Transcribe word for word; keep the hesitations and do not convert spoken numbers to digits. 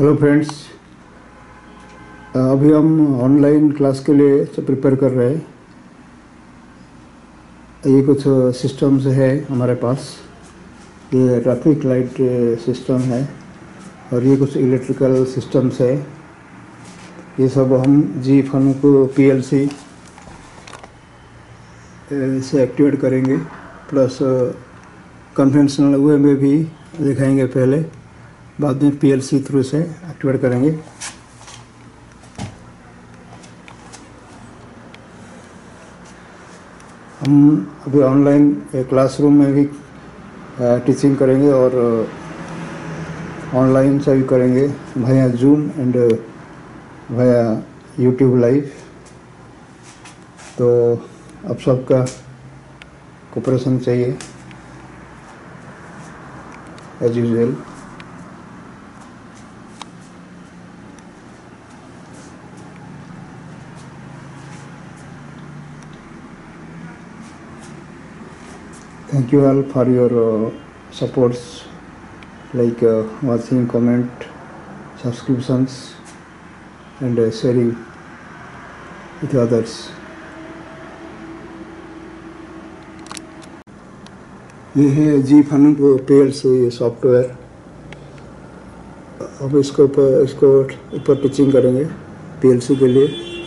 Hello friends, अभी हम online class के लिए प्रिपेयर कर रहे हैं। ये कुछ सिस्टम्स है हमारे पास। ये ट्रैफिक लाइट सिस्टम है और ये कुछ इलेक्ट्रिकल सिस्टम्स है। ये सब हम जी फनुक पीएलसी से एक्टिवेट करेंगे, प्लस कन्वेंशनल वे में भी दिखाएंगे। पहले बाद में पीएलसी थ्रू से एक्टिवेट करेंगे। हम अभी ऑनलाइन क्लासरूम में भी टीचिंग करेंगे और ऑनलाइन से भी करेंगे भाया जूम एंड भाया यूट्यूब लाइव। तो आप सबका कोऑपरेशन चाहिए as usual. Thank you all for your uh, supports, like uh, watching, comment, subscriptions, and uh, sharing with others. ये है जी फनुक पीएलसी सॉफ्टवेयर। अब इसको ऊपर इसको ऊपर टीचिंग करेंगे पीएलसी के लिए।